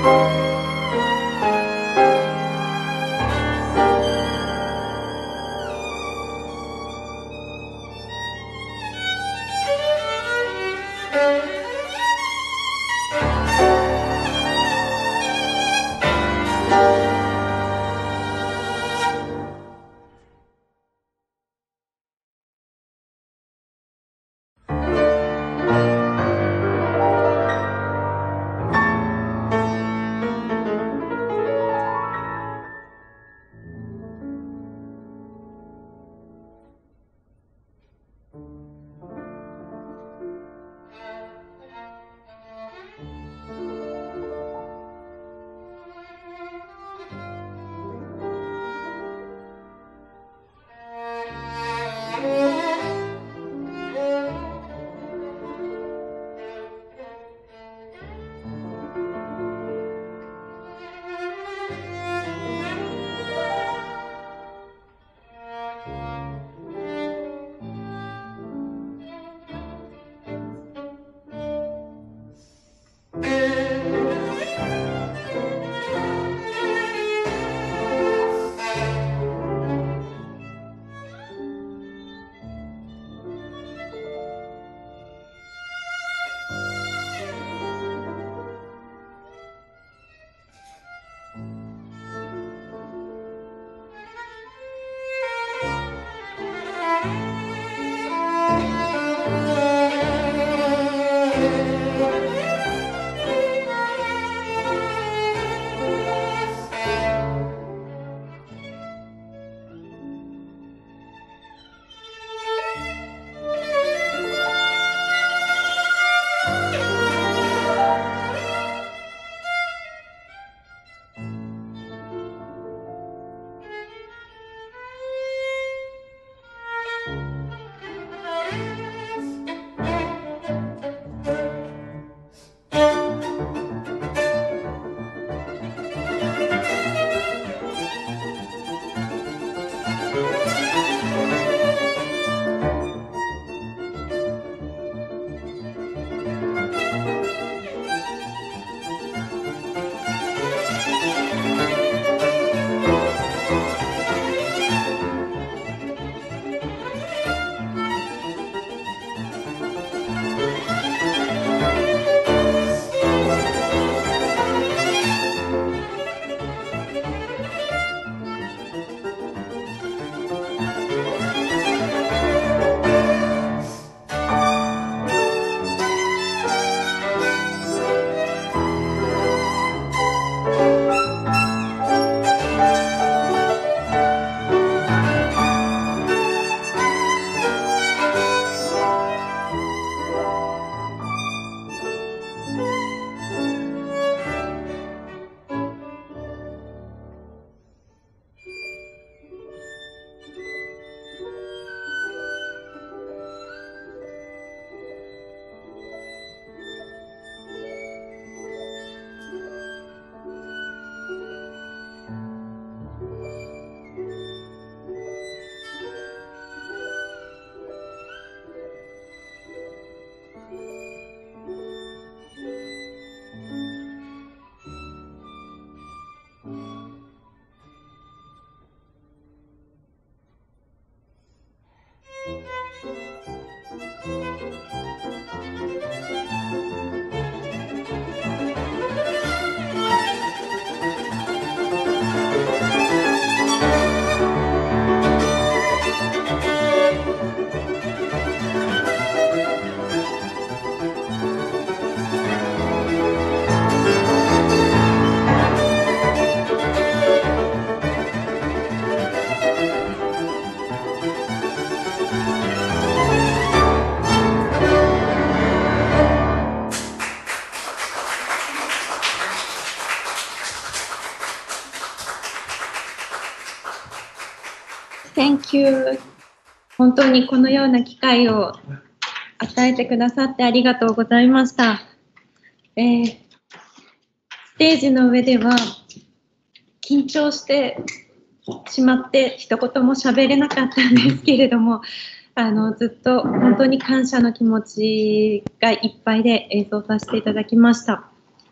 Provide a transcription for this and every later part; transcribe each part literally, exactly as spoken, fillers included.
Thank you. 本当にこのような機会を与えてくださってありがとうございました。えー、ステージの上では緊張してしまって一言も喋れなかったんですけれども、あのずっと本当に感謝の気持ちがいっぱいで演奏させていただきました。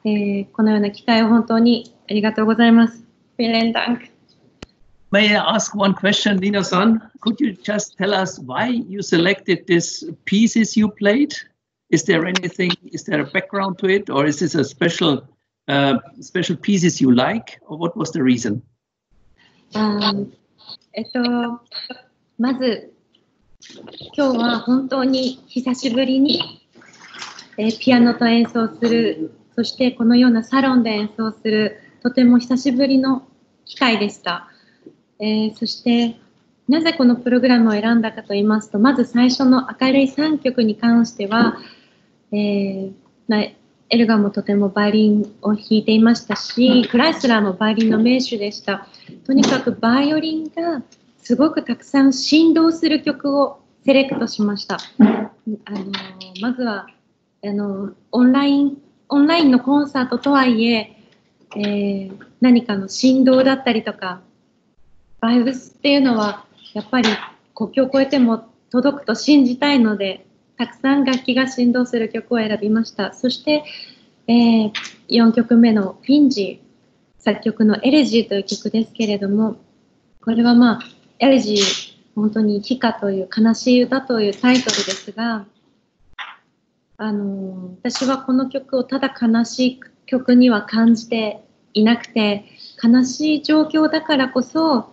えー、このような機会を本当にありがとうございます。Vielen Dank. May I ask one question, Nina-san? Could you just tell us why you selected these pieces you played? Is there anything, is there a background to it, or is this a special, uh, special pieces you like, or what was the reason? Um, えっと、まず、今日は本当に久しぶりに、えー、ピアノと演奏する、そしてこのようなサロンで演奏する、とても久しぶりの機会でした。えー、そして、なぜこのプログラムを選んだかと言いますと、まず最初の明るいさんきょくに関しては、えー、エルガーもとてもバイオリンを弾いていましたし、クライスラーもバイオリンの名手でした。とにかくバイオリンがすごくたくさん振動する曲をセレクトしました。あのまずはあのオンライン、オンラインのコンサートとはいええー、何かの振動だったりとか、バイブスっていうのはやっぱり国境を越えても届くと信じたいので、たくさん楽器が振動する曲を選びました。そして、えー、よんきょくめのフィンジー、作曲のエレジーという曲ですけれども、これはまあ、エレジー、本当に悲歌という悲しい歌というタイトルですが、あの私はこの曲をただ悲しい曲には感じていなくて、悲しい状況だからこそ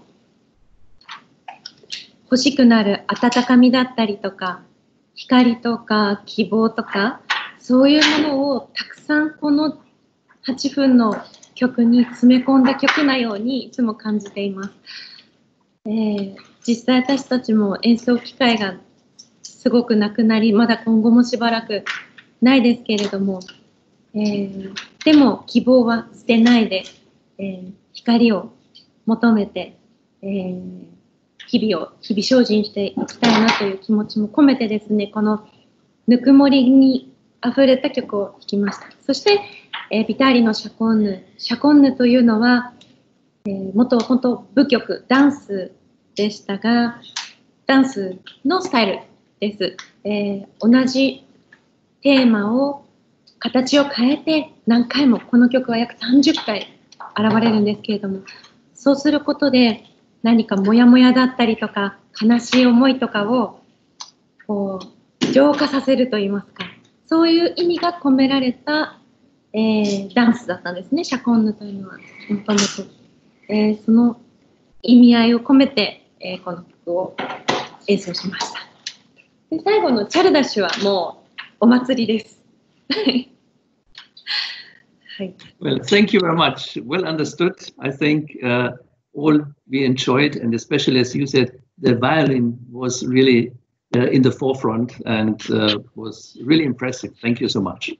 欲しくなる温かみだったりとか光とか希望とか、そういうものをたくさんこのはっぷんの曲に詰め込んだ曲なようにいつも感じています。えー、実際私たちも演奏機会がすごくなくなり、まだ今後もしばらくないですけれども、えー、でも希望は捨てないで、えー、光を求めて、えー、日々を日々精進していきたいなという気持ちも込めてですね、このぬくもりにあふれた曲を弾きました。そして、えー、ビターリのシャコンヌ。シャコンヌというのは、えー、元本当舞曲、ダンスでしたが、ダンスのスタイルです。えー、同じテーマを形を変えて何回も、この曲は約さんじゅっかい現れるんですけれども、そうすることで何かモヤモヤだったりとか悲しい思いとかをこう浄化させるといいますか、そういう意味が込められた、えー、ダンスだったんですね。シャコンヌというのはもともと、えー、その意味合いを込めて、えー、この曲を演奏しました。で、最後のチャルダッシュはもうお祭りです。 Well, thank you very much. Well understood. I think uh, all we enjoyed, and especially as you said, the violin was really uh, in the forefront and uh, was really impressive. Thank you so much.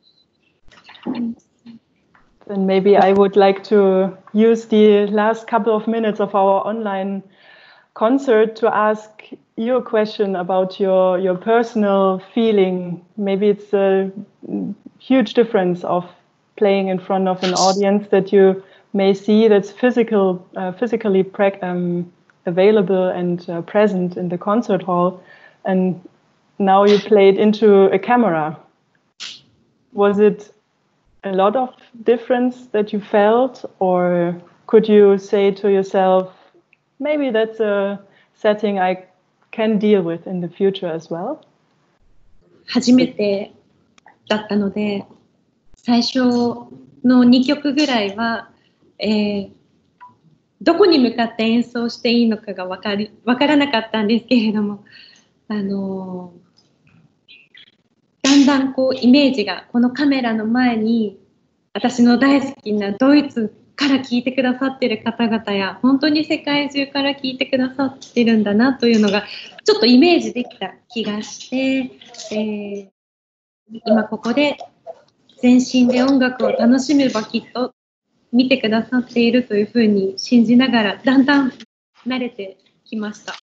Then maybe I would like to use the last couple of minutes of our online concert to ask you a question about your, your personal feeling. Maybe it's a huge difference of playing in front of an audience that you may see that's physical, uh, physically um, available and uh, present in the concert hall, and now you played into a camera. Was it a lot of difference that you felt, or could you say to yourself, maybe that's a setting I can deal with in the future as well? 初めてだったので、最初のにきょくぐらいは、えー、どこに向かって演奏していいのかが分かり、分からなかったんですけれども、あのー、だんだんこうイメージがこのカメラの前に私の大好きなドイツから聞いてくださっている方々や本当に世界中から聞いてくださってるんだなというのがちょっとイメージできた気がして、えー、今ここで全身で音楽を楽しめばきっと見てくださっているというふうに信じながらだんだん慣れてきました。